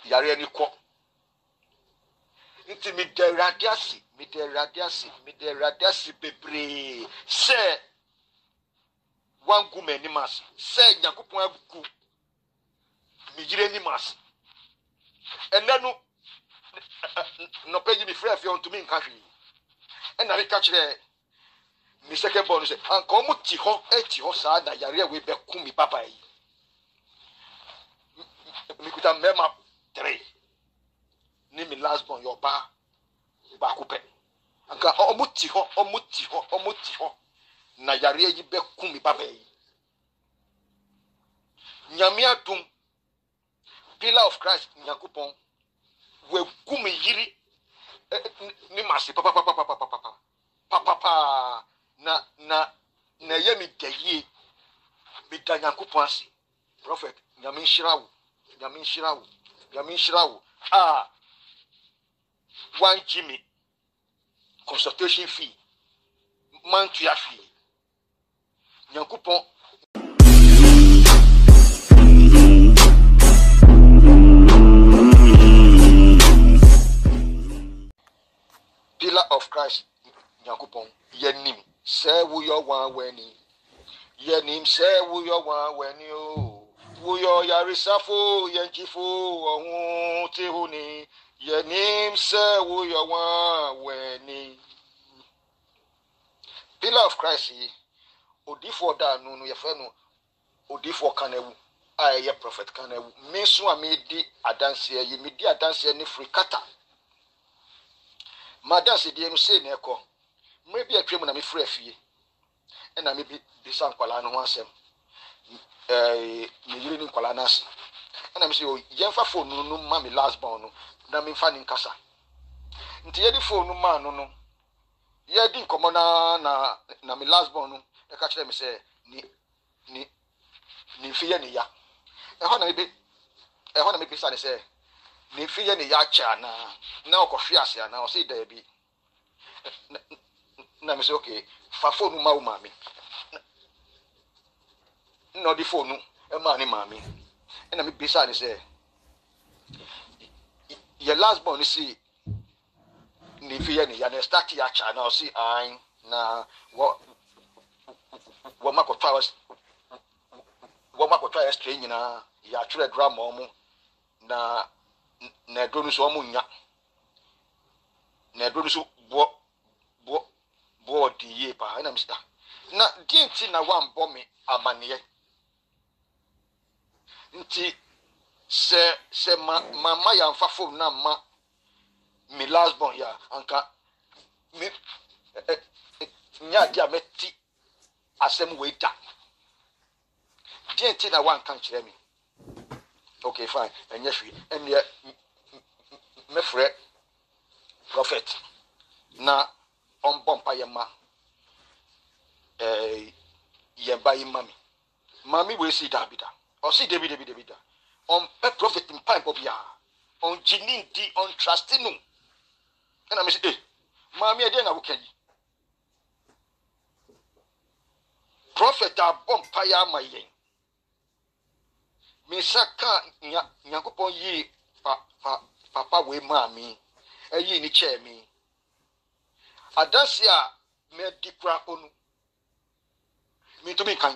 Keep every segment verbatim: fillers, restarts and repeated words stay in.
yare ni ko nti mi de radiasi mi de radiasi mi de radiasi bebre se wan gu me ni mas se Nyankopon agu mi jire ni mas enanu no page mi frɛ on to me nka hwi ena me ka kyerɛ mi second born say anka omu ti ho e ti ho saa da yare we be ku mi papa yi mi kuta mema three ni mi last born your ba ba ku pe anka omu ti ho omu ti ho omu ti ho na yare yi be ku mi papa yi nyame adum pillar of Christ Nyankopon we ku mi yiri ni masi papa papa papa papa papa papa na na na ye mi daye mi da Nyankopon ase prophet nyame nhirawo nyame nhirawo nyame nhirawo ah one Jimmy consultation fee man to ya fee Nyankopon pillar of Christ Nyankopon yenim say wo yo wan weni yenim say wo yo wan weni o wo yo yarisafo yenjifo ohun ti huni yenim say wo yo wan weni pillar of Christ yi odifo da nu nu ye fe no odifo kanewu a ye prophet kanewu me so a me di adanse yi me di adanse ni frikata madase die no sei na ekọ mre bi atwem na me frɛ fie na me bi bisa nkwala no ho asɛm eh me yiri ni nkwala na ase na me say o yemfa phone no no ma me last born no na me fa ni nkasa nti ye di phone no ma no no ye di nkomo na na na me last born no e ka kyerɛ me say ni ni ni fie ni ya e ho na me bi e ho na me bisa ne say ni fie ni ya cha na na okofie ase ana o say da bi na me say okay fa phone ma wo mami no di phone e ma ni mami e na me bisa ni say your last born see ni fie ni ya na start ya cha na o say ai na wo wo makotwa wo makotwa extra nyina ya twere drama omo na na do no so omo nya na do no so bo bo bo di ye pa na mista na dinti na wan bo me amaniye nti se se ma mama ya mfa phone na ma mi last born ya anka mi nya dia meti asem we da dinti na wan kan kire mi okay fine enye hwi enye me frɛ prophet na on bompa yema eh yeba yimami mami we see Davida o see David David David on pe prophet in pipe obia on jinin di on trusting no na me say eh mami e dey na wo kan yi prophet a bompa ya mayen mi saka nya Nyankopon yi pa pa papa we mami eyi ni che mi adasia me dikra onu mi to mi kan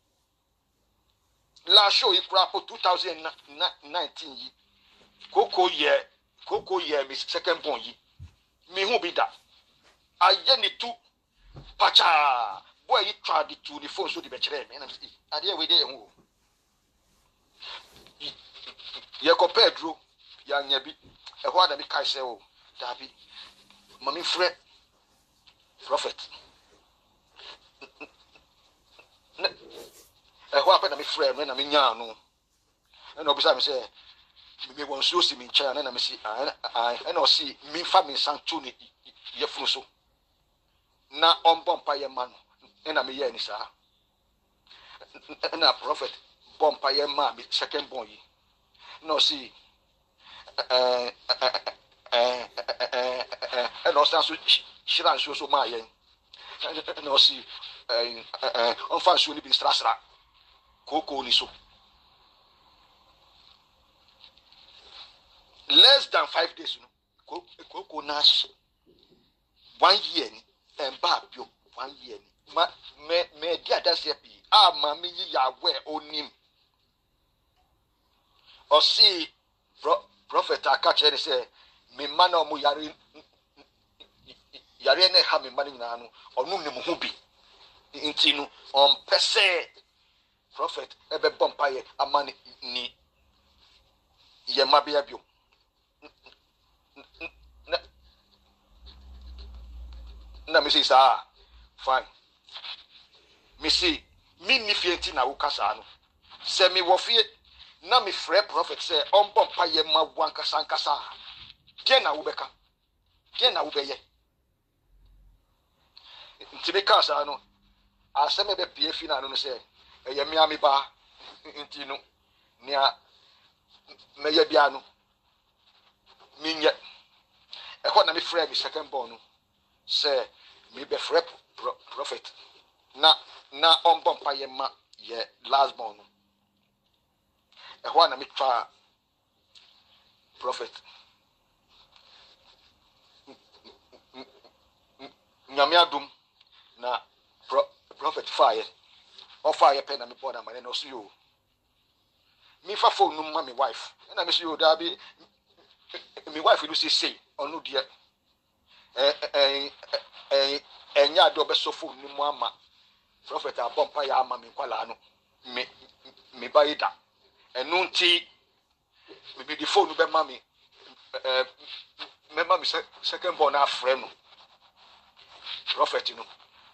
la show ikra po two thousand nineteen yi koko ye koko ye mi second born yi mi hu bi da aye ni tu pacha boy yi try the two the phone so the be kire me na mi ade we dey ye hu ye ko Pedro ya nya bi e ho ada bi kai se o dabi mami frɛ prophet e ho apɛ na me frɛ me na me nya no e na obisa me sɛ me won so si me nkyɛn na me si e na o si me fa me santo ni ye funu so na on bompa ye ma no e na me ye ni saa e na prophet bompa ye ma me second born yi no si eh eh eh eh no stand so shiran so so ma yen no si eh eh on fa so ni bi strasra koko ni so less than five days no ko ko ko na one year ni emba bio one year ni ma me me dia dance bi ah ma me yi ya we onim o see prophet akache ni say me ma na omo yare yare ne ha me ma ni na no onu ne mu hu bi nti no on pese prophet ebe bompaye amani ni ye ma bia bio na me say sa fine me say me ni fienti na wo kasa no se me wo fie na me frɛ prophet say on bompaye ma wanka sankasa die na wo beka die na wo beye nti me kasa no aseme be pie fi na no say eye me ami ba nti no nia me ye bia no minye e ho na me frɛ me second born no say me be frɛ prophet na na on bompa ye ma ye last born no e ho na me twa prophet nyame adum na pro, prophet fire or fire pen na me born am na so yo me fa phone no ma me wife na me so yo da bi me wife no say say onu de eh eh eh enya do be so phone no mu ama prophet abompa ya ama me kwala no me me ba ida enu nti me be the phone no be ma me eh me ma me second born afre no prophet no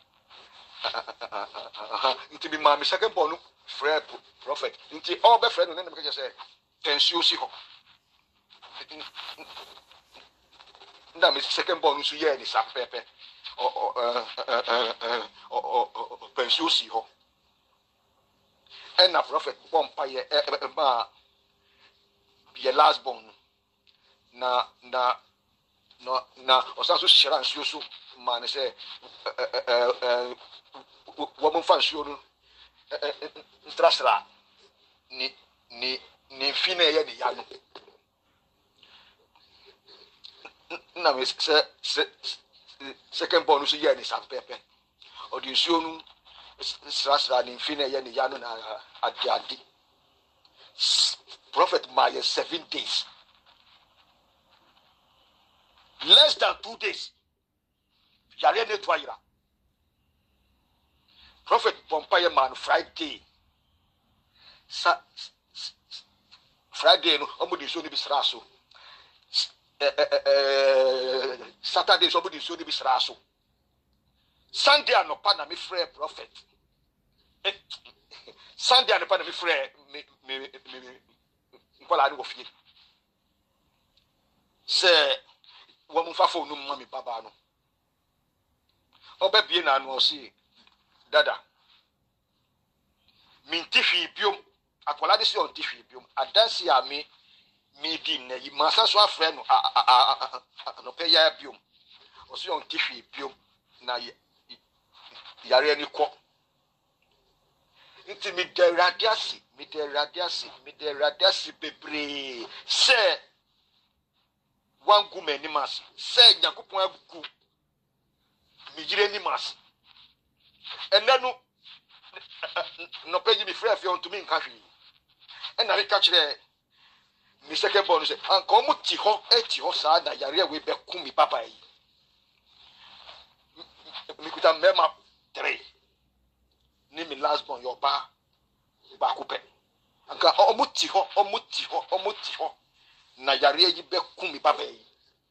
nti bi ma me second born no frɛ prophet nti all be friend no na me ka say tension si ho nda me second born no so ye ni sa pepe o o eh o pension si ho and na prophet bompa ye ma ye last born na na no na o sa so shira nsuo so ma ne say eh eh eh wo mo fa nsuo no ntrasra ni ni ni fine ye ni ya no na me se se second born so ye ni sa pepe o di nsuo no ntrasra ni fine ye ni ya no na adiadi prophet my seven days less than two days yare ne toira prophet bompaye man Friday sa Friday no omudi so ni bisra so eh eh eh Saturday so omudi so ni bisra so Sunday anopa na me frɛ prophet eh, Sunday anopa na me frɛ me me me nkola ni wo fie se wo mu fa fo no mu me baba no oba bie na no si dada minti hwi biom akwala de si on ti hwi biom adansi a me me di na yi masa so afrɛ no no pe ya biom o si on ti hwi biom na yare ni kɔ nti mi de radiasi mi de radiasi mi de radiasi bebre se wangu meni mas se Nyankopon agu mi jire ni mas enanu no pegi mi frɛ fie on to mi nka hwi ena mi ka kire mi second born se anka omu ti ho e ti ho saa da yare we be ku mi baba yi mi kuta mema three ni mi last born yo ba ba ku pe anka omu ti ho omu ti ho omu ti ho na yare yi be ku mi baba yi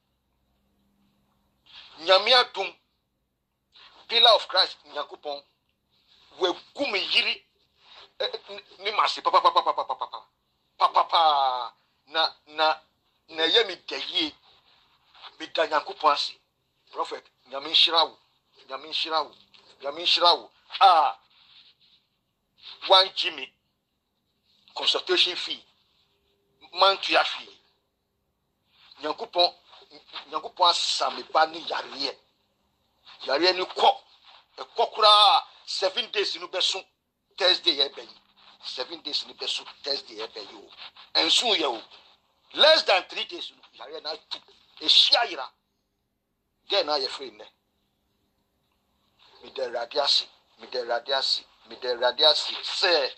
nyame adum pillar of Christ Nyankopon we gu mi yiri ni masi papa papa papa papa papa papa na na na ye mi deye mi da Nyankopon ase prophet nyame nhirawo nyame nhirawo nyame nhirawo ah one Jimmy consultation fee mantu ya fee Nyankopon Nyankopon asame ba ni yare yare ni kɔ ekokura seven days no beso Thursday ye ben seven days no beso Thursday ye ben yo ensu ye o less than three days yare na tu ehia yira get na ye free ne mi de radiasi mi de radiasi mi de radiasi say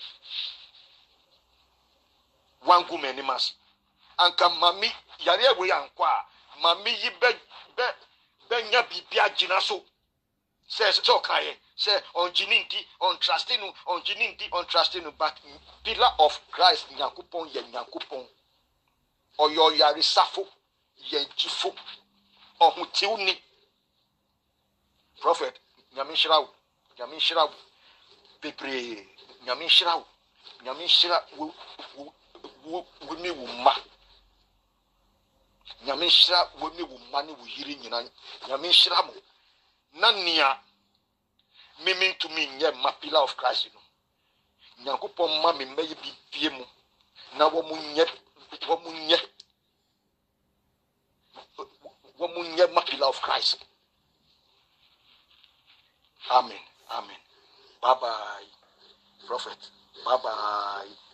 wangu meni masi anka mami yare ewe yankwa mami yi be be be nya bibia gina so say so kaye say on jininti on trusting on jininti on trusting but pillar of Christ Nyankopon ye Nyankopon oyo yare safo ye jifo ohutiuni prophet nyame shirawo nyame shirawo bebre nyame shirawo nyame shira wo wo mi wo ma nyame shira wo mi wo ma ni wo yiri nyina nyame shira mo na nia mimi to me nye ma pillar of Christ no Nyankopon ma me mayi bibie mu na wo mu nye wo mu nye wo mu nye ma pillar of Christ. Amen. Amen. Bye bye, prophet. Bye bye.